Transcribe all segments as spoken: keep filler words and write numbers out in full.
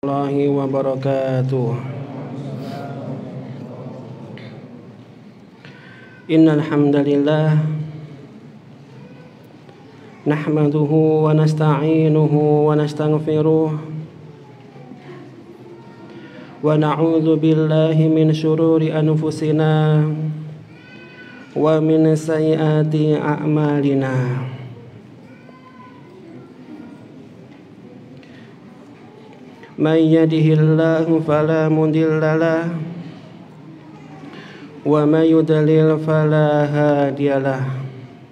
Warahmatullahi wabarakatuh. Innal hamdalillah nahmaduhu wa nasta'inuhu wa nastaghfiruh wa na'udzu billahi min syururi anfusina wa min sayyiati a'malina. Man yahdihillahu fala mudilla lahu wa may yudlil fala hadiyalah.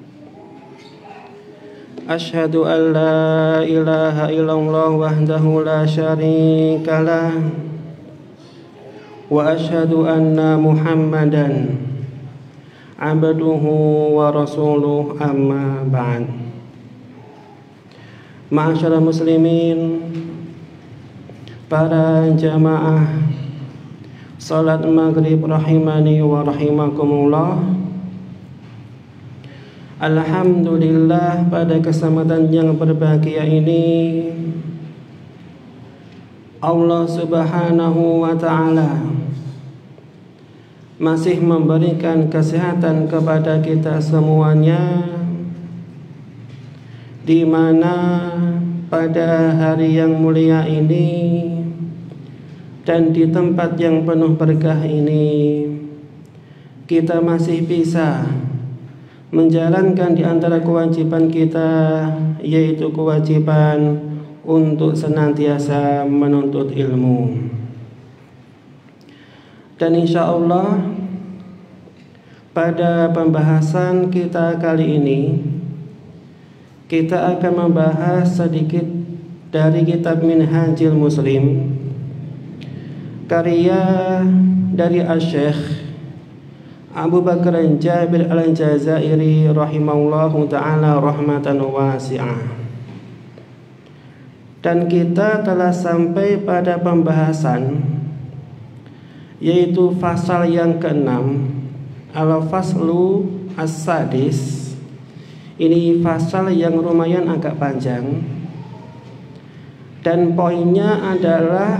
Asyhadu an la ilaha illallah wahdahu la syarika lah wa asyhadu anna Muhammadan abduhu wa rasuluh, amma ba'd. Ma'asyiral muslimin, para jamaah salat maghrib rahimani wa rahimakumullah. Alhamdulillah, pada kesempatan yang berbahagia ini Allah subhanahu wa ta'ala masih memberikan kesehatan kepada kita semuanya, di mana pada hari yang mulia ini dan di tempat yang penuh berkah ini kita masih bisa menjalankan di antara kewajiban kita, yaitu kewajiban untuk senantiasa menuntut ilmu. Dan insya Allah pada pembahasan kita kali ini kita akan membahas sedikit dari kitab Minhajul Muslim, karya dari Asy-Syaikh Abu Bakar Jabir Al-Jazairi rahimahullahu ta'ala rahmatan wasi'ah. Dan kita telah sampai pada pembahasan yaitu fasal yang keenam, al-faslu as-sadis. Ini fasal yang lumayan agak panjang, dan poinnya adalah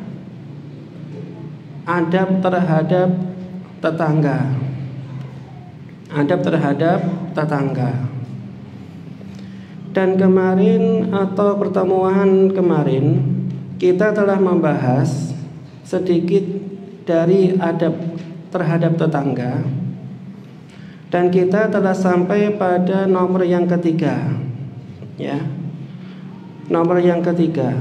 adab terhadap tetangga. Adab terhadap tetangga. Dan kemarin atau pertemuan kemarin kita telah membahas sedikit dari adab terhadap tetangga, dan kita telah sampai pada nomor yang ketiga, ya. Nomor yang ketiga.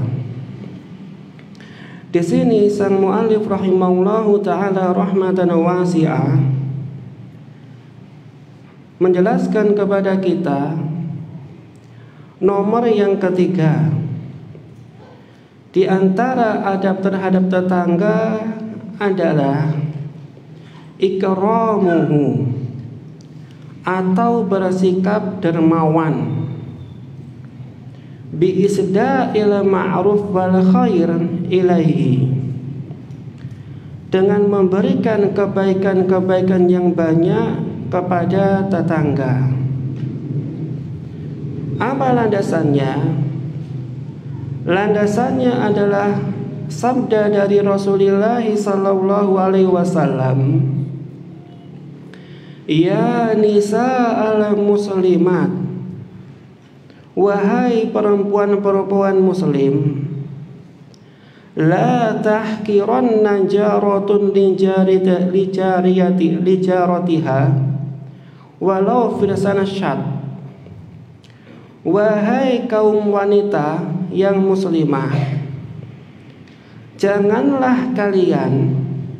Di sini sang muallif rahimahullahu taala rahmatan wasi'ah menjelaskan kepada kita nomor yang ketiga di antara adab terhadap tetangga adalah ikramuhu, atau bersikap dermawan, bi isda'il ma'ruf wal khair ilaihi, dengan memberikan kebaikan-kebaikan yang banyak kepada tetangga. Apa landasannya? Landasannya adalah sabda dari Rasulullah sallallahu alaihi wasallam, ya nisa al muslimat, wahai perempuan-perempuan muslim, la tahkiranna jaratun lijariyati lijaratiha walau firsana syad. Wahai kaum wanita yang muslimah, janganlah kalian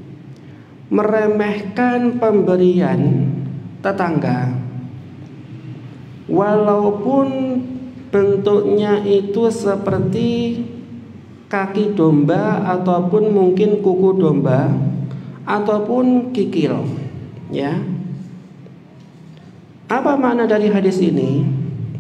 meremehkan pemberian tetangga, walaupun bentuknya itu seperti kaki domba ataupun mungkin kuku domba ataupun kikil, ya. Apa makna dari hadis ini?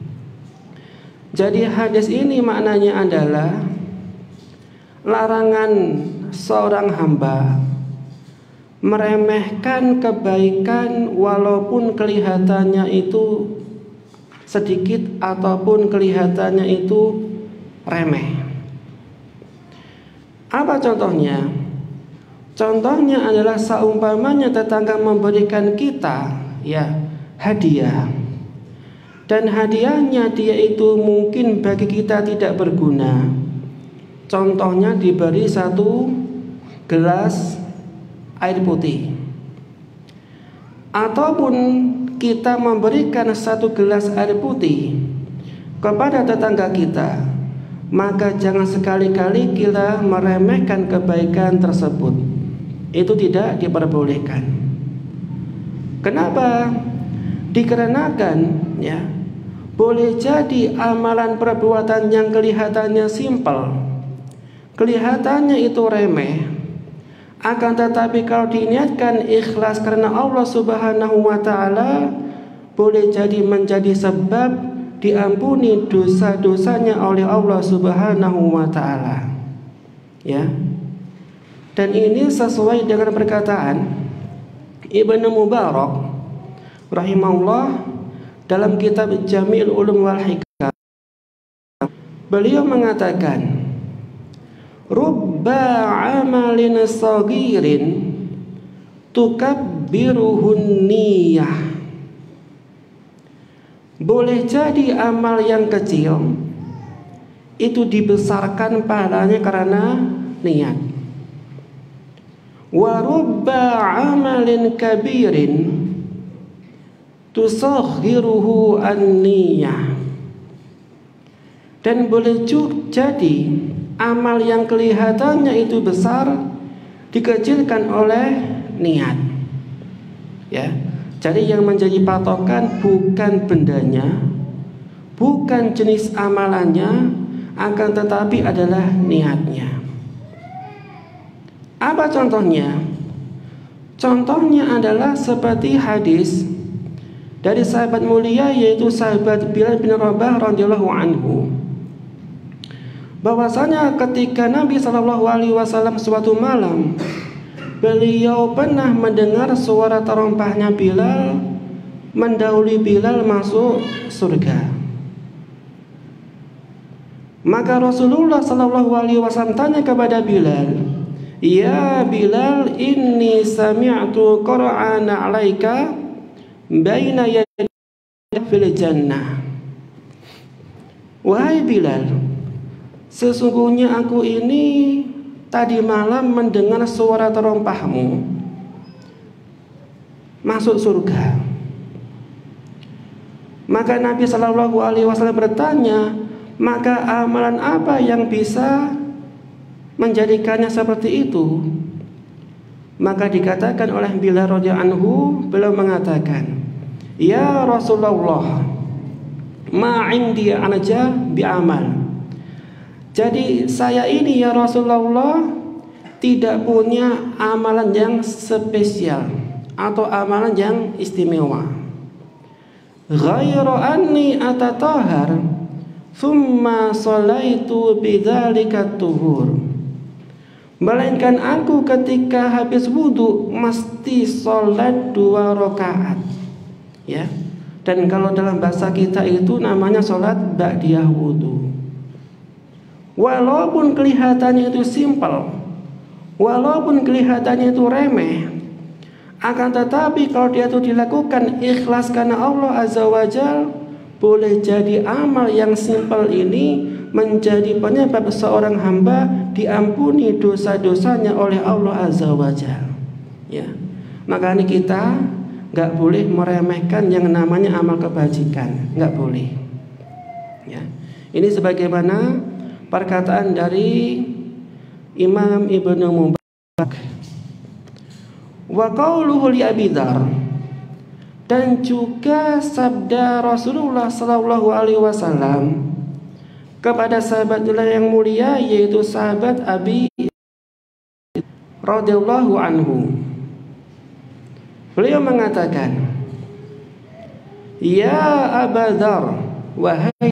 Jadi hadis ini maknanya adalah larangan seorang hamba meremehkan kebaikan walaupun kelihatannya itu sedikit ataupun kelihatannya itu remeh. Apa contohnya? Contohnya adalah seumpamanya tetangga memberikan kita ya hadiah, dan hadiahnya dia itu mungkin bagi kita tidak berguna. Contohnya diberi satu gelas air putih, ataupun kita memberikan satu gelas air putih kepada tetangga kita, maka jangan sekali-kali kita meremehkan kebaikan tersebut. Itu tidak diperbolehkan. Kenapa? Dikarenakan ya, boleh jadi amalan perbuatan yang kelihatannya simpel, kelihatannya itu remeh, akan tetapi kalau diniatkan ikhlas karena Allah Subhanahu wa ta'ala, boleh jadi menjadi sebab diampuni dosa-dosanya oleh Allah Subhanahu wa ta'ala. Ya. Dan ini sesuai dengan perkataan Ibnu Mubarak rahimahullah dalam kitab Jami'ul Ulum wal Hikam. Beliau mengatakan, rubba amalin sagirin tukabbiruhun niyah. Boleh jadi amal yang kecil itu dibesarkan pahalanya karena niat. Wa rubba amalin kabirin tusaghiruhu an-niyah. Dan boleh juga jadi amal yang kelihatannya itu besar dikecilkan oleh niat. Ya. Jadi yang menjadi patokan bukan bendanya, bukan jenis amalannya, akan tetapi adalah niatnya. Apa contohnya? Contohnya adalah seperti hadis dari sahabat mulia, yaitu sahabat Bilal bin Rabah radhiyallahu anhu, bahwasanya ketika Nabi shallallahu alaihi wasallam suatu malam, beliau pernah mendengar suara terompahnya Bilal mendahului Bilal masuk surga. Maka Rasulullah shallallahu alaihi wasallam tanya kepada Bilal, "Ya Bilal, inni sami'tu Qur'ana 'alaika baina yadayka fil jannah." Wahai Bilal, sesungguhnya aku ini tadi malam mendengar suara terompahmu masuk surga. Maka Nabi Shallallahu Alaihi Wasallam bertanya, maka amalan apa yang bisa menjadikannya seperti itu? Maka dikatakan oleh Bilal radhiyallahu anhu, beliau mengatakan, ya Rasulullah, ma indi anaja bi amal. Jadi saya ini ya Rasulullah tidak punya amalan yang spesial atau amalan yang istimewa. Ghairu anni atatahhar thumma sallaitu bidzalika tuhur. Melainkan aku ketika habis wudu mesti sholat dua rakaat. Ya. Dan kalau dalam bahasa kita itu namanya sholat ba'diyah wudu. Walaupun kelihatannya itu simpel, walaupun kelihatannya itu remeh, akan tetapi kalau dia itu dilakukan ikhlas karena Allah Azza wa Jalla, boleh jadi amal yang simpel ini menjadi penyebab seorang hamba diampuni dosa-dosanya oleh Allah Azza wa Jalla. Ya. Makanya kita nggak boleh meremehkan yang namanya amal kebajikan, nggak boleh. Ya. Ini sebagaimana perkataan dari Imam Ibnu Mubarak, wa qauluhu li Abi Dzar, dan juga sabda Rasulullah sallallahu alaihi wasallam kepada sahabat yang mulia, yaitu sahabat Abi radhiyallahu anhu. Beliau mengatakan, ya Aba Dzar, wahai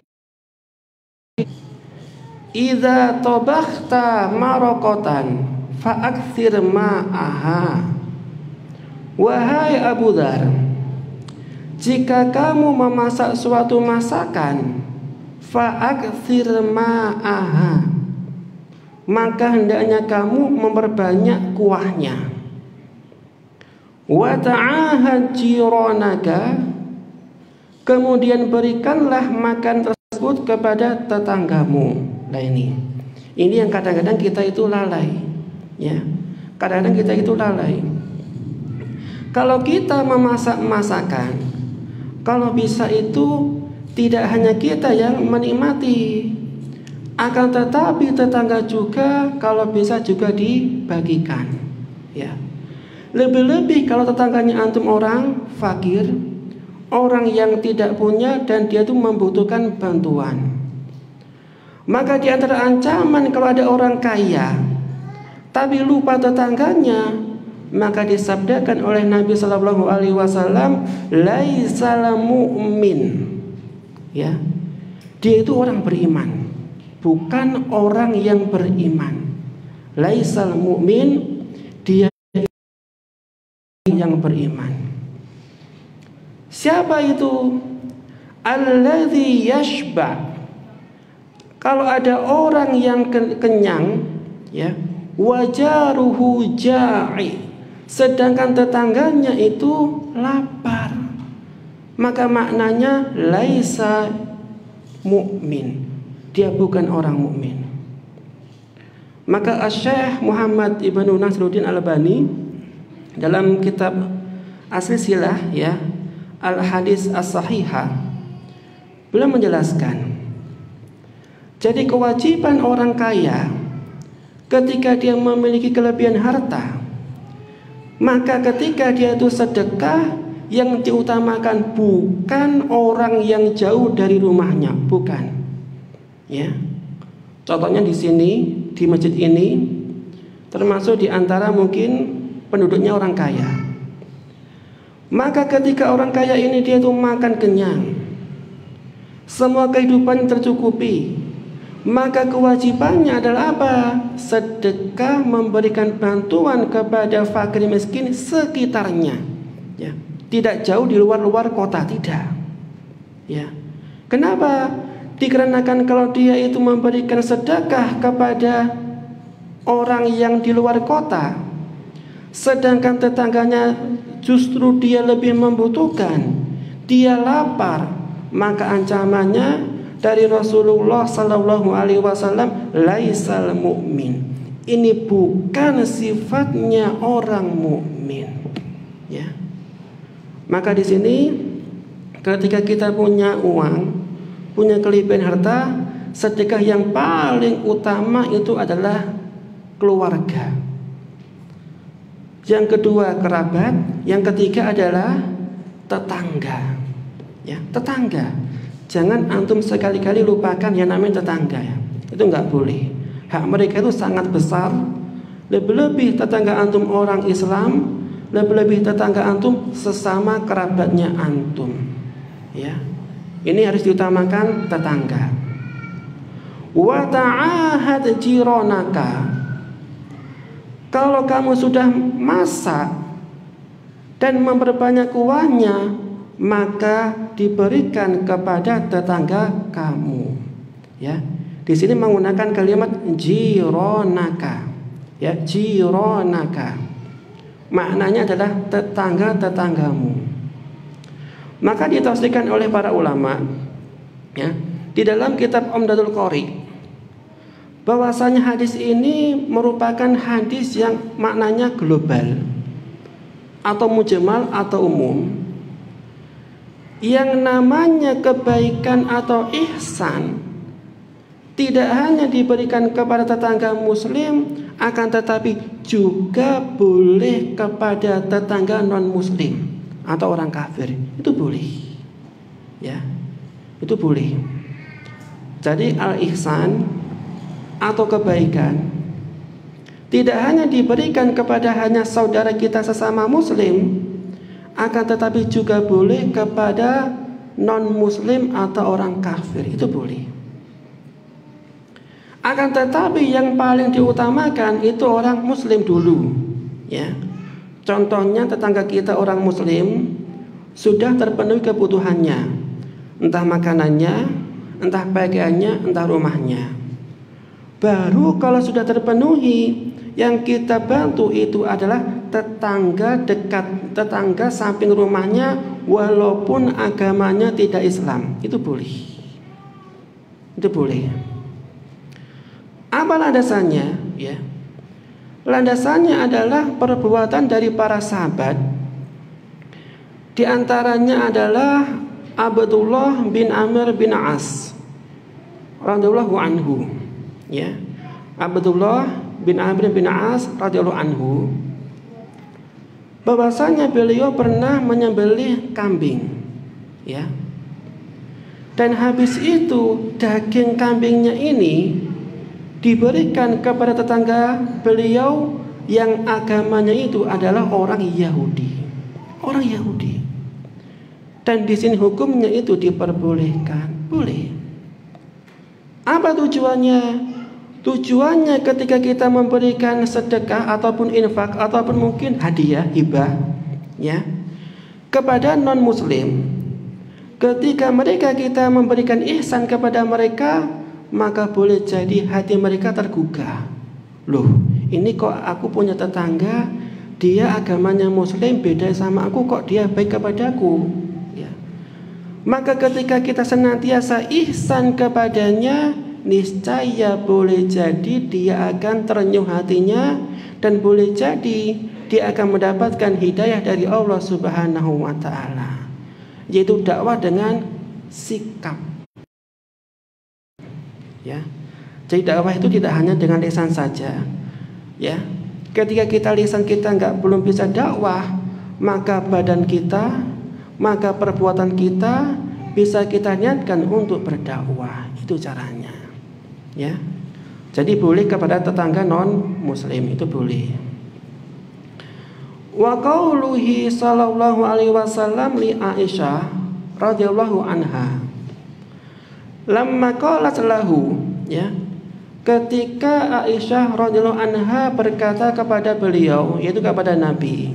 idza tabakhta maraqatan fa'akthir ma'aha. Wahai Abu Dzar, jika kamu memasak suatu masakan, fa'akthir ma'aha, maka hendaknya kamu memperbanyak kuahnya. Wa ta'ahad jiranaka, kemudian berikanlah makan tersebut kepada tetanggamu. Nah ini, ini yang kadang-kadang kita itu lalai, ya. Kadang-kadang kita itu lalai. Kalau kita memasak masakan, kalau bisa itu tidak hanya kita yang menikmati, akan tetapi tetangga juga kalau bisa juga dibagikan, ya. Lebih-lebih kalau tetangganya antum orang fakir, orang yang tidak punya dan dia itu membutuhkan bantuan. Maka di antara ancaman kalau ada orang kaya tapi lupa tetangganya, maka disabdakan oleh Nabi Shallallahu Alaihi Wasallam, laisal mu'min, ya, dia itu orang beriman, bukan orang yang beriman. Laisal mu'min, dia yang beriman. Siapa itu? Alladzi yashba. Kalau ada orang yang kenyang, ya, wajaruhu ja'i, sedangkan tetangganya itu lapar, maka maknanya laisa mu'min, dia bukan orang mukmin. Maka Asy-Syaikh Muhammad Ibnu Nasruddin Al-Albani dalam kitab As-Silsilah, ya, Al-Hadis As-Sahihah, beliau menjelaskan, jadi kewajiban orang kaya ketika dia memiliki kelebihan harta, maka ketika dia itu sedekah, yang diutamakan bukan orang yang jauh dari rumahnya, bukan, ya. Contohnya di sini, di masjid ini, termasuk di antara mungkin penduduknya orang kaya. Maka ketika orang kaya ini dia itu makan kenyang, semua kehidupan tercukupi, maka kewajibannya adalah apa? Sedekah, memberikan bantuan kepada fakir miskin sekitarnya, ya. Tidak jauh di luar-luar kota, tidak, ya. Kenapa? Dikarenakan kalau dia itu memberikan sedekah kepada orang yang di luar kota, sedangkan tetangganya justru dia lebih membutuhkan, dia lapar, maka ancamannya dari Rasulullah Sallallahu Alaihi Wasallam, laisal mu'min, ini bukan sifatnya orang mukmin, ya. Maka di sini ketika kita punya uang, punya kelebihan harta, sedekah yang paling utama itu adalah keluarga. Yang kedua kerabat, yang ketiga adalah tetangga, ya, tetangga. Jangan antum sekali-kali lupakan yang namanya tetangga, ya. Itu nggak boleh. Hak mereka itu sangat besar. Lebih-lebih tetangga antum orang Islam, lebih-lebih tetangga antum sesama kerabatnya antum, ya. Ini harus diutamakan tetangga. Wa ta'ahad jiranaka, kalau kamu sudah masak dan memperbanyak kuahnya, maka diberikan kepada tetangga kamu, ya. Di sini menggunakan kalimat jiranaka, ya, jiranaka, maknanya adalah tetangga-tetanggamu. Maka ditafsirkan oleh para ulama, ya, di dalam kitab Umdatul Qari, bahwasanya hadis ini merupakan hadis yang maknanya global atau mujmal atau umum. Yang namanya kebaikan atau ihsan tidak hanya diberikan kepada tetangga muslim, akan tetapi juga boleh kepada tetangga non muslim atau orang kafir. Itu boleh, ya, itu boleh. Jadi al-ihsan atau kebaikan tidak hanya diberikan kepada hanya saudara kita sesama muslim, akan tetapi juga boleh kepada non muslim atau orang kafir. Itu boleh. Akan tetapi yang paling diutamakan itu orang muslim dulu, ya. Contohnya tetangga kita orang muslim sudah terpenuhi kebutuhannya, entah makanannya, entah pakaiannya, entah rumahnya. Baru kalau sudah terpenuhi, yang kita bantu itu adalah tetangga dekat, tetangga samping rumahnya, walaupun agamanya tidak Islam. Itu boleh. Itu boleh. Apa landasannya? Ya. Landasannya adalah perbuatan dari para sahabat. Di antaranya adalah Abdullah bin Amr bin As radhiyallahu anhu. Ya. Abdullah bin Amr bin As radhiyallahu anhu, bahwasanya beliau pernah menyembelih kambing, ya. Dan habis itu daging kambingnya ini diberikan kepada tetangga beliau yang agamanya itu adalah orang Yahudi. Orang Yahudi. Dan di sini hukumnya itu diperbolehkan. Boleh. Apa tujuannya? Tujuannya ketika kita memberikan sedekah ataupun infak ataupun mungkin hadiah, hibah, ya, kepada non muslim, ketika mereka kita memberikan ihsan kepada mereka, maka boleh jadi hati mereka tergugah. Loh, ini kok aku punya tetangga, dia agamanya muslim, beda sama aku, kok dia baik kepadaku, ya. Maka ketika kita senantiasa ihsan kepadanya, niscaya boleh jadi dia akan terenyuh hatinya, dan boleh jadi dia akan mendapatkan hidayah dari Allah Subhanahu wa ta'ala, yaitu dakwah dengan sikap, ya. Jadi dakwah itu tidak hanya dengan lisan saja, ya. Ketika kita lisan kita nggak belum bisa dakwah, maka badan kita, maka perbuatan kita bisa kita niatkan untuk berdakwah. Itu caranya, ya. Jadi boleh kepada tetangga non muslim, itu boleh. Wa qauluhi sallallahu alaihi wasallam li Aisyah radhiyallahu anha, lamma qalat lahu, ya, ketika Aisyah radhiyallahu anha berkata kepada beliau, yaitu kepada Nabi,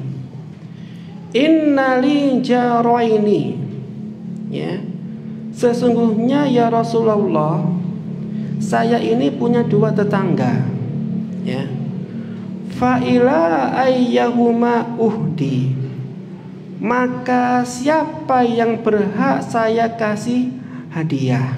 innali jaraini, ya, sesungguhnya ya Rasulullah, saya ini punya dua tetangga, ya. Fa'ila ayyahuma uhdi, maka siapa yang berhak saya kasih hadiah?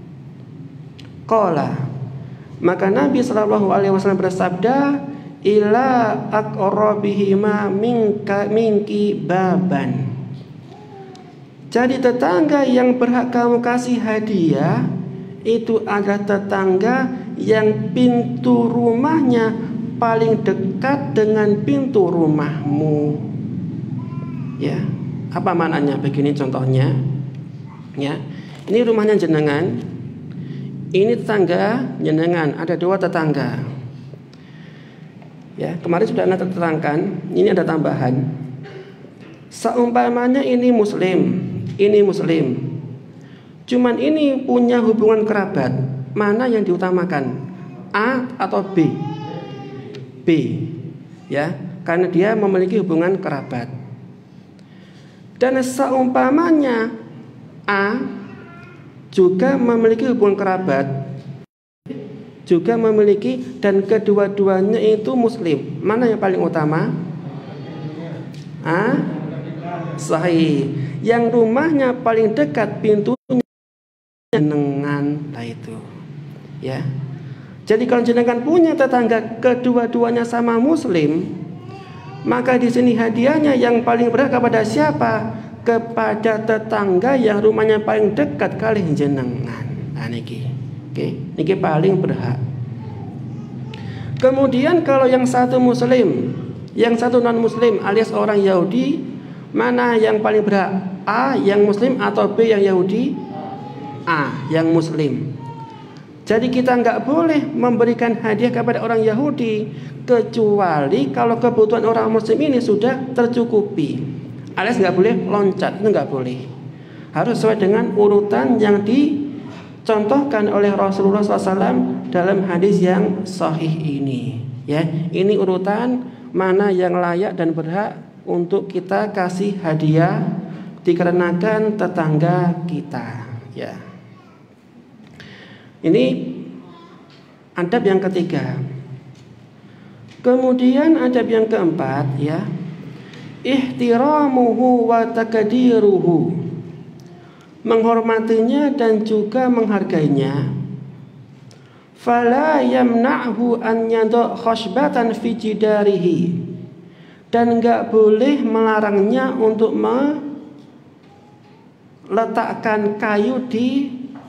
Qala, maka Nabi sallallahu alaihi wasallam bersabda, ila aqrabihima minka minki baban. Jadi tetangga yang berhak kamu kasih hadiah itu adalah tetangga yang pintu rumahnya paling dekat dengan pintu rumahmu, ya. Apa maknanya? Begini contohnya, ya. Ini rumahnya jenengan, ini tetangga jenengan, ada dua tetangga, ya. Kemarin sudah anda terangkan, ini ada tambahan. Seumpamanya ini muslim, ini muslim, cuman ini punya hubungan kerabat, mana yang diutamakan, A atau B? B, ya, karena dia memiliki hubungan kerabat. Dan seumpamanya A juga memiliki hubungan kerabat, juga memiliki, dan kedua-duanya itu muslim, mana yang paling utama? A, sahih. Yang rumahnya paling dekat pintunya jenengan, lah itu, ya. Jadi kalau jenengan punya tetangga kedua-duanya sama muslim, maka di sini hadiahnya yang paling berhak kepada siapa? Kepada tetangga yang rumahnya paling dekat kali jenengan. Nah niki, oke, niki paling berhak. Kemudian kalau yang satu muslim, yang satu non muslim alias orang Yahudi, mana yang paling berhak? A yang muslim atau B yang Yahudi? A yang muslim. Jadi kita nggak boleh memberikan hadiah kepada orang Yahudi kecuali kalau kebutuhan orang muslim ini sudah tercukupi, alias nggak boleh loncat, itu nggak boleh. Harus sesuai dengan urutan yang dicontohkan oleh Rasulullah shallallahu alaihi wasallam dalam hadis yang sahih ini, ya. Ini urutan mana yang layak dan berhak untuk kita kasih hadiah dikarenakan tetangga kita, ya. Ini Adab yang ketiga. Kemudian adab yang keempat, ya, ihtiramuhu wa takdiruhu, menghormatinya dan juga menghargainya. Fala yamna'hu an yadha khashbatan fi jidarihi, dan enggak boleh melarangnya untuk meletakkan kayu di,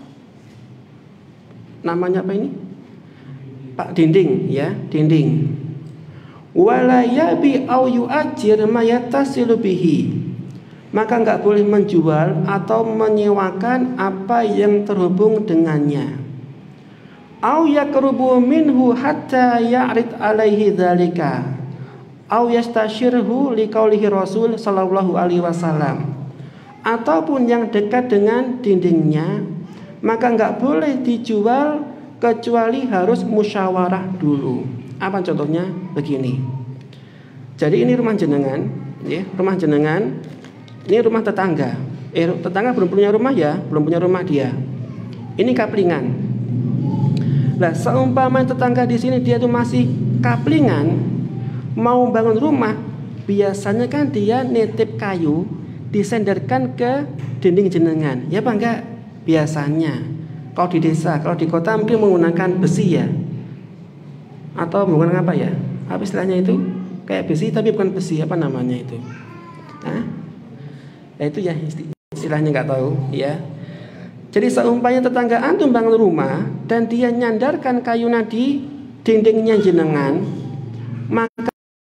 namanya apa ini? Pak, dinding, ya, dinding. Wala yabi au yu'ajir ma yattasilu bihi, maka enggak boleh menjual atau menyewakan apa yang terhubung dengannya. Au yakrubu minhu hatta ya'rid alaihi dzalika, au yastashirhu liqaulihi Rasul sallallahu alaihi wasallam, ataupun yang dekat dengan dindingnya, maka enggak boleh dijual kecuali harus musyawarah dulu. Apa contohnya? Begini. Jadi ini rumah jenengan, ya, rumah jenengan. Ini rumah tetangga. Eh, tetangga belum punya rumah, ya, belum punya rumah dia. Ini kaplingan. Nah, seumpama tetangga di sini dia tuh masih kaplingan, mau bangun rumah, biasanya kan dia nitip kayu, disenderkan ke dinding jenengan. Ya apa enggak? Biasanya. Kalau di desa, kalau di kota mungkin menggunakan besi, ya. Atau menggunakan apa, ya? Apa istilahnya itu? Kayak besi tapi bukan besi, apa namanya itu? Hah? Ya itu ya istilahnya nggak tahu, ya. Jadi seumpamanya tetangga antum bangun rumah dan dia nyandarkan kayunya di dindingnya jenengan, maka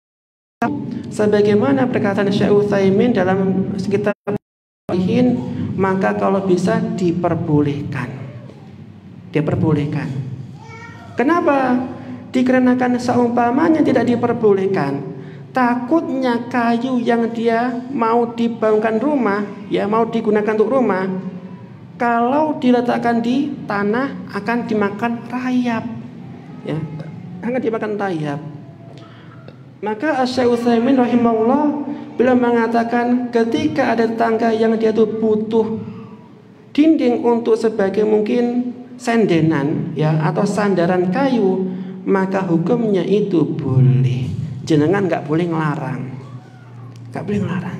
sebagaimana perkataan Syekh Utsaimin dalam sekitar Salihin, maka kalau bisa diperbolehkan. Diperbolehkan. Kenapa? Dikarenakan seumpamanya tidak diperbolehkan, takutnya kayu yang dia mau dibangunkan rumah, ya, mau digunakan untuk rumah, kalau diletakkan di tanah akan dimakan rayap, ya, akan dimakan rayap. Maka Syekh Utsaimin rahimahullah beliau mengatakan ketika ada tetangga yang dia tuh butuh dinding untuk sebagai mungkin sendenan, ya, atau sandaran kayu, maka hukumnya itu boleh. Jenengan nggak boleh ngelarang, nggak boleh ngelarang.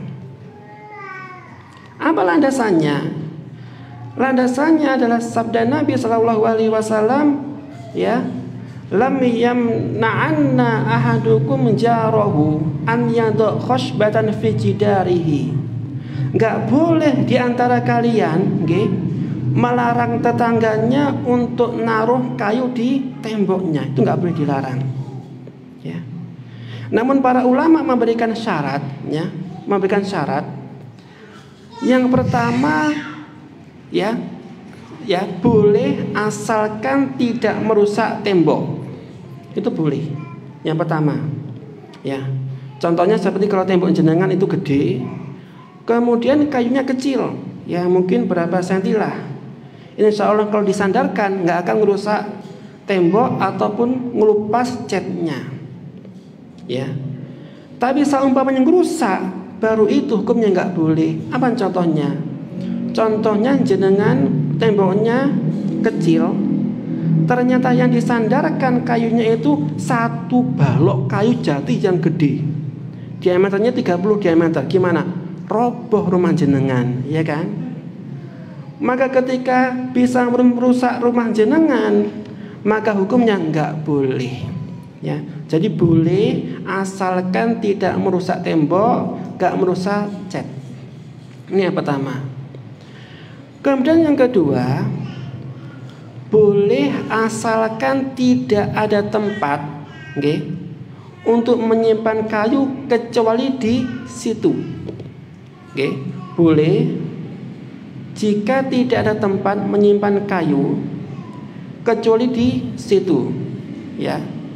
Apa landasannya? Landasannya adalah sabda Nabi Shallallahu Alaihi Wasallam, ya, lam yamna'anna ahadukum jarahu an yadha khashbatan fi jidarihi. Nggak boleh diantara kalian, okay, melarang tetangganya untuk naruh kayu di temboknya. Itu nggak boleh dilarang, ya. Namun para ulama memberikan syarat, ya, memberikan syarat. Yang pertama, ya, ya, boleh asalkan tidak merusak tembok. Itu boleh. Yang pertama, ya. Contohnya seperti kalau tembok jenengan itu gede, kemudian kayunya kecil, ya, mungkin berapa senti lah. Insya Allah kalau disandarkan nggak akan merusak tembok ataupun ngelupas catnya, ya. Tapi seumpamanya ngerusak, baru itu hukumnya nggak boleh. Apa contohnya? Contohnya jenengan temboknya kecil, ternyata yang disandarkan kayunya itu satu balok kayu jati yang gede, diameternya tiga puluh diameter. Gimana? Roboh rumah jenengan, ya kan? Maka ketika bisa merusak rumah jenengan, maka hukumnya nggak boleh, ya. Jadi boleh asalkan tidak merusak tembok, nggak merusak cat. Ini yang pertama. Kemudian yang kedua, boleh asalkan tidak ada tempat, okay, untuk menyimpan kayu kecuali di situ, okay. Boleh jika tidak ada tempat menyimpan kayu kecuali di situ, ya.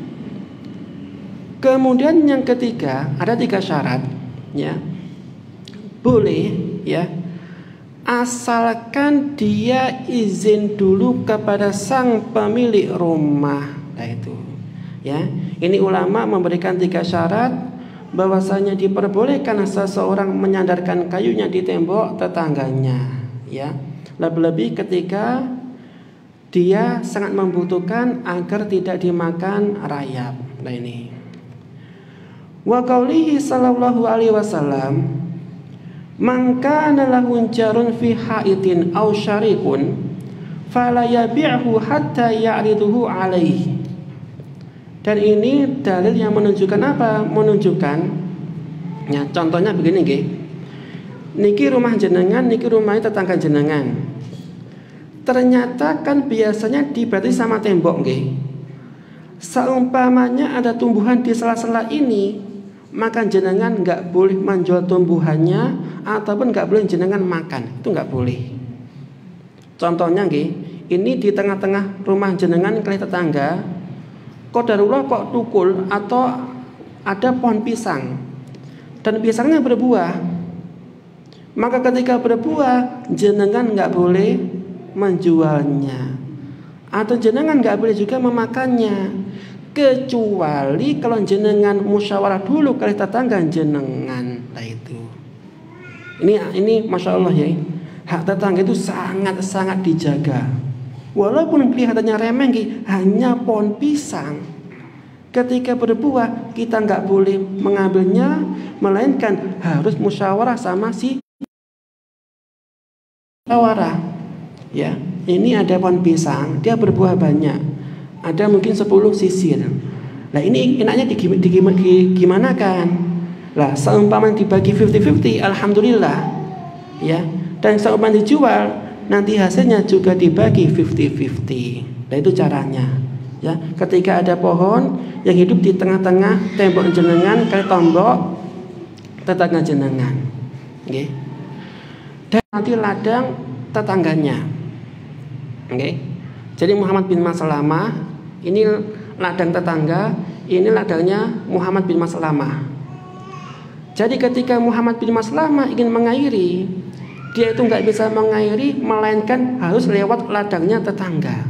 Kemudian yang ketiga, ada tiga syarat, ya. Boleh, ya, asalkan dia izin dulu kepada sang pemilik rumah. Nah itu, ya. Ini ulama memberikan tiga syarat bahwasanya diperbolehkan seseorang menyandarkan kayunya di tembok tetangganya, ya. Lebih-lebih ketika dia sangat membutuhkan agar tidak dimakan rayap. Nah ini. Wa qaulihi sallallahu alaihi wasallam, "Man kana lahu jarun fi haitin aw syarikun fala yabi'hu hatta ya'riduhu alaihi." Dan ini dalil yang menunjukkan apa? Menunjukkan ya, contohnya begini nggih. Niki rumah jenengan, niki rumahnya tetangga jenengan. Ternyata kan biasanya dibatasi sama tembok nggih. Seumpamanya ada tumbuhan di sela-sela ini, maka jenengan nggak boleh menjual tumbuhannya ataupun nggak boleh jenengan makan. Itu nggak boleh. Contohnya nggih, ini di tengah-tengah rumah jenengan kali tetangga, qadarullah kok tukul atau ada pohon pisang dan pisangnya berbuah, maka ketika berbuah jenengan nggak boleh menjualnya atau jenengan nggak boleh juga memakannya, kecuali kalau jenengan musyawarah dulu kali tetangga jenengan. Nah itu ini ini masya Allah ya, hak tetangga itu sangat sangat dijaga. Walaupun kelihatannya remeh, hanya pohon pisang, ketika berbuah kita nggak boleh mengambilnya, melainkan harus musyawarah sama si musyawarah. Ya, ini ada pohon pisang, dia berbuah banyak, ada mungkin sepuluh sisir. Nah ini enaknya digimana kan? Lah seumpama dibagi fifty fifty, alhamdulillah. Ya, dan seumpama dijual, nanti hasilnya juga dibagi fifty fifty. Nah itu caranya. Ya, ketika ada pohon yang hidup di tengah-tengah tembok jenengan kali tombok tetangga jenengan, okay. Dan nanti ladang tetangganya, okay. Jadi Muhammad bin Maslamah ini ladang tetangga, ini ladangnya Muhammad bin Maslamah. Jadi ketika Muhammad bin Maslamah ingin mengairi, dia itu nggak bisa mengairi, melainkan harus lewat ladangnya tetangga.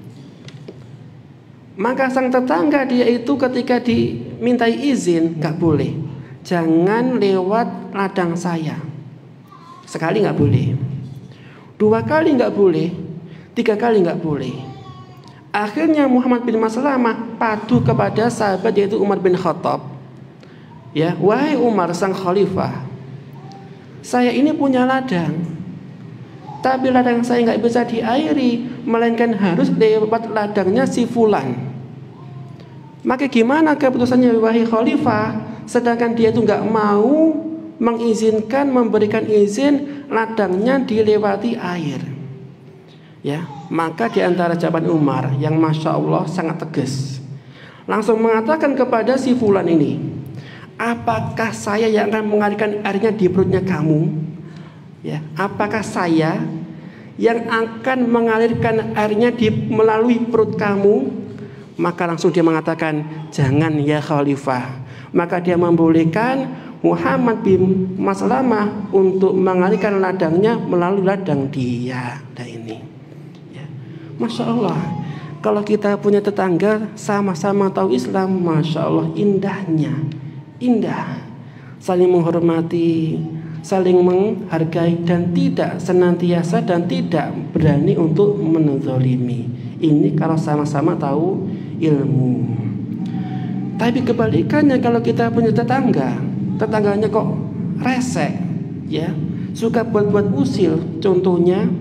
Maka sang tetangga dia itu ketika dimintai izin, nggak boleh, jangan lewat ladang saya. Sekali nggak boleh, dua kali nggak boleh, tiga kali nggak boleh. Akhirnya Muhammad bin Maslamah patuh kepada sahabat yaitu Umar bin Khattab. Ya, wahai Umar sang khalifah, saya ini punya ladang, tapi ladang saya nggak bisa diairi, melainkan harus lewat ladangnya si fulan. Maka gimana keputusannya wahai khalifah? Sedangkan dia itu nggak mau mengizinkan, memberikan izin ladangnya dilewati air. Ya, maka di antara jawaban Umar yang masya Allah sangat tegas, langsung mengatakan kepada si fulan ini, apakah saya yang akan mengalirkan airnya di perutnya kamu? Ya, apakah saya yang akan mengalirkan airnya di melalui perut kamu? Maka langsung dia mengatakan, jangan ya khalifah. Maka dia membolehkan Muhammad bin Maslamah untuk mengalirkan ladangnya melalui ladang dia. Nah ini, ya. Masya Allah. Kalau kita punya tetangga sama-sama tahu Islam, masya Allah indahnya. Indah, saling menghormati, saling menghargai, dan tidak senantiasa dan tidak berani untuk menzalimi. Ini kalau sama-sama tahu ilmu. Tapi kebalikannya, kalau kita punya tetangga, tetangganya kok resek, ya, suka buat-buat usil. Contohnya,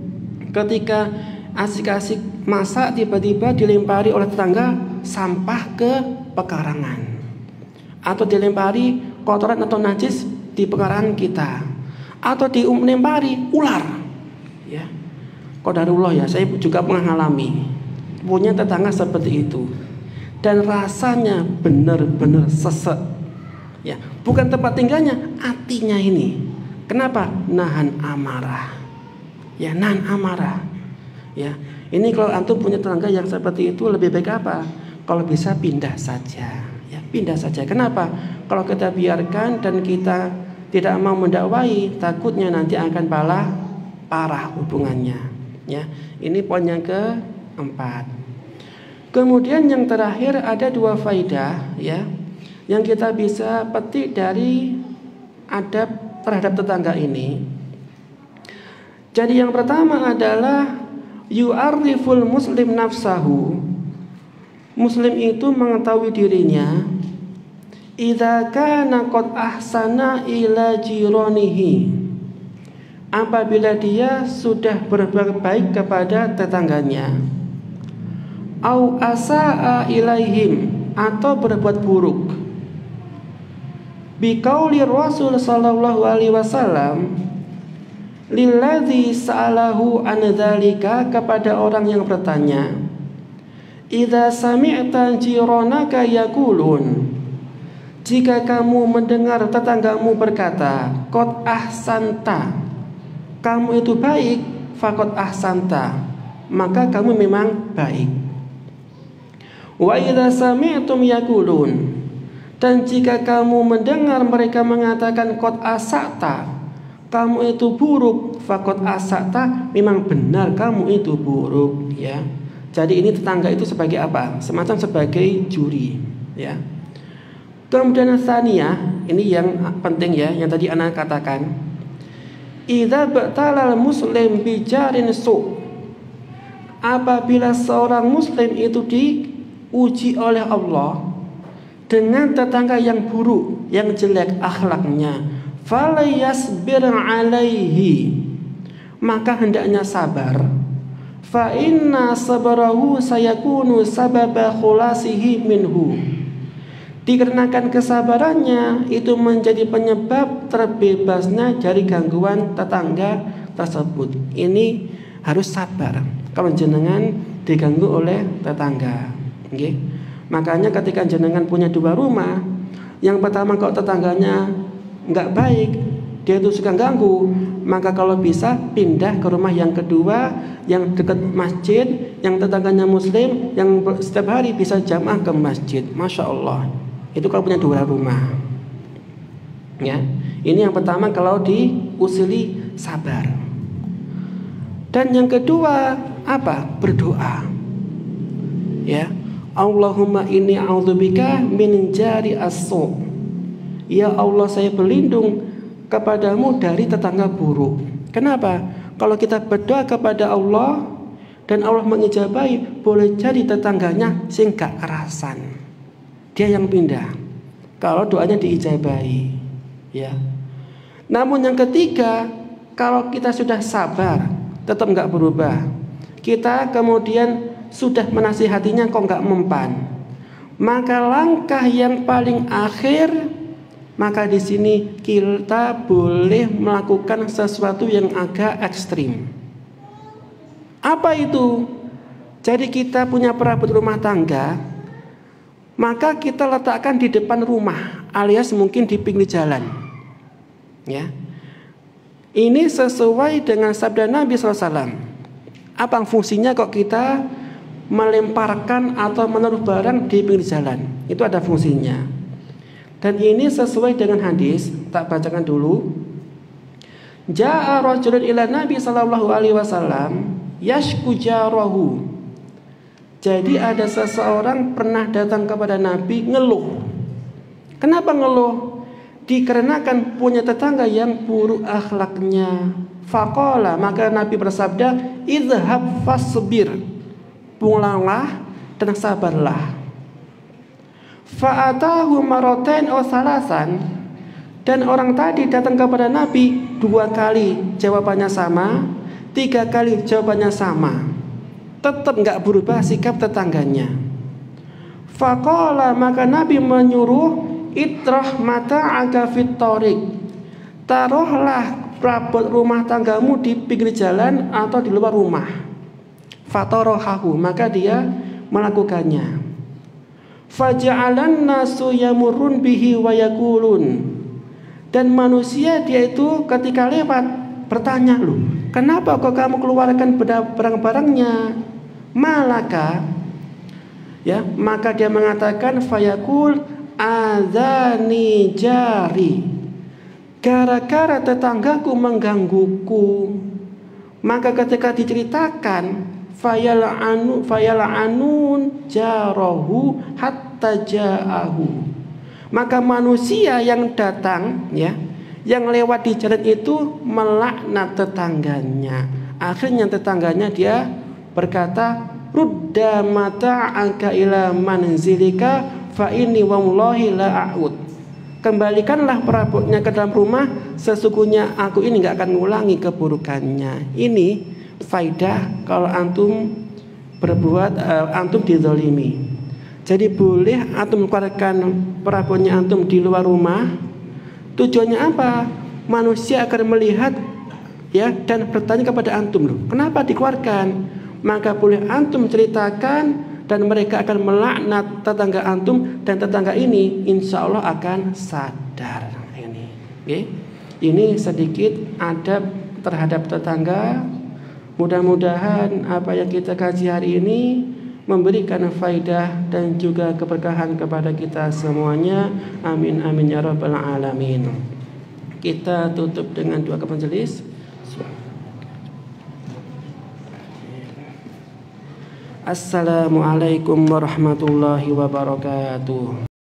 ketika asik-asik masak tiba-tiba dilempari oleh tetangga sampah ke pekarangan, atau dilempari kotoran atau najis di pekarangan kita, atau dilempari ular, ya. Qadarullah ya, saya juga pernah mengalami punya tetangga seperti itu, dan rasanya benar-benar sesek, ya. Bukan tempat tinggalnya, hatinya ini. Kenapa? Nahan amarah, ya, nahan amarah, ya. Ini kalau antum punya tetangga yang seperti itu, lebih baik apa? Kalau bisa pindah saja. Pindah saja. Kenapa? Kalau kita biarkan dan kita tidak mau mendakwai, takutnya nanti akan parah, parah hubungannya. Ya, ini poin yang keempat. Kemudian yang terakhir ada dua faidah, ya, yang kita bisa petik dari adab terhadap tetangga ini. Jadi yang pertama adalah yu'arriful muslim nafsahu, muslim itu mengetahui dirinya, idza kana qad ahsana ila jiranihi, apabila dia sudah berbuat baik kepada tetangganya, au asaa ilaihim, atau berbuat buruk. Biqauli Rasul sallallahu alaihi wasallam lilladzi sa'alahu an dzalika, kepada orang yang bertanya, idza sami'ta jiranaka yaqulun, jika kamu mendengar tetanggamu berkata qad ahsanta, kamu itu baik, faqad ahsanta, maka kamu memang baik. Wa idza sami'tum yaqulun, dan jika kamu mendengar mereka mengatakan qad asata, kamu itu buruk, faqad asata, memang benar kamu itu buruk, ya. Jadi ini tetangga itu sebagai apa? Semacam sebagai juri, ya. Kemudian tsaniyah, ini yang penting ya, yang tadi anak katakan, idza batalal muslim bijarin su, apabila seorang muslim itu diuji oleh Allah dengan tetangga yang buruk, yang jelek akhlaknya, falayasbir alaihi, maka hendaknya sabar. Fa inna sabarahu sayakunu sababa khulasihi minhu, dikarenakan kesabarannya itu menjadi penyebab terbebasnya dari gangguan tetangga tersebut. Ini harus sabar kalau jenengan diganggu oleh tetangga, okay? Makanya ketika jenengan punya dua rumah, yang pertama kalau tetangganya nggak baik, dia itu suka ganggu, maka kalau bisa pindah ke rumah yang kedua yang dekat masjid, yang tetangganya muslim, yang setiap hari bisa jamaah ke masjid. Masya Allah, itu kalau punya dua rumah, ya. Ini yang pertama kalau diusili sabar. Dan yang kedua apa? Berdoa, ya. Allahumma inni a'udzubika min jari as-su', ya Allah saya berlindung kepadamu dari tetangga buruk. Kenapa? Kalau kita berdoa kepada Allah dan Allah mengijabahi, boleh jadi tetangganya sing gak kerasan, dia yang pindah kalau doanya diijabahi, ya. Namun yang ketiga, kalau kita sudah sabar tetap nggak berubah, kita kemudian sudah menasihatinya kok nggak mempan, maka langkah yang paling akhir, maka di sini kita boleh melakukan sesuatu yang agak ekstrim. Apa itu? Jadi kita punya perabot rumah tangga, maka kita letakkan di depan rumah, alias mungkin di pinggir jalan, ya. Ini sesuai dengan sabda Nabi shallallahu alaihi wasallam. Apa fungsinya kok kita melemparkan atau menaruh barang di pinggir jalan? Itu ada fungsinya. Dan ini sesuai dengan hadis, tak bacakan dulu. Ja'a rajulun ila Nabi sallallahu alaihi wasallam yashku jarahu. Jadi ada seseorang pernah datang kepada Nabi ngeluh. Kenapa ngeluh? Dikarenakan punya tetangga yang buruk akhlaknya. Faqala, maka Nabi bersabda, idhhab fasbir, pulanglah dan sabarlah. Fa'atahu maratain aw salasan, dan orang tadi datang kepada Nabi dua kali, jawabannya sama, tiga kali jawabannya sama, tetap nggak berubah sikap tetangganya. Faqala, maka Nabi menyuruh, itrah mata'aka fit thoriq, taruhlah perabot rumah tanggamu di pinggir jalan atau di luar rumah. Fatarahahu, maka dia melakukannya. Faja'alan nasu yamurrun bihi wa yaqulun, dan manusia dia itu ketika lewat bertanya, loh, kenapa kok kamu keluarkan barang-barangnya? Malaka, ya, maka dia mengatakan fayaqul adzani jari, gara-gara tetanggaku menggangguku. Maka ketika diceritakan, fayal'anu fayal'anun jarahu hatta ja'ahu, maka manusia yang datang, ya, yang lewat di jalan itu melaknat tetangganya. Akhirnya tetangganya dia berkata, rudda mata'aka ila manzilika fa inni wallahi la a'ud. Kembalikanlah perabotnya ke dalam rumah, sesungguhnya aku ini nggak akan mengulangi keburukannya. Ini faidah kalau antum berbuat uh, antum dizalimi. Jadi boleh antum mengeluarkan perabotnya antum di luar rumah. Tujuannya apa? Manusia akan melihat ya dan bertanya kepada antum, loh, kenapa dikeluarkan? Maka boleh antum ceritakan dan mereka akan melaknat tetangga antum dan tetangga ini insya Allah akan sadar. Ini, okay? Ini sedikit adab terhadap tetangga. Mudah-mudahan apa yang kita kaji hari ini memberikan faidah dan juga keberkahan kepada kita semuanya. Amin amin ya rabbal alamin. Kita tutup dengan doa majelis. Assalamualaikum warahmatullahi wabarakatuh.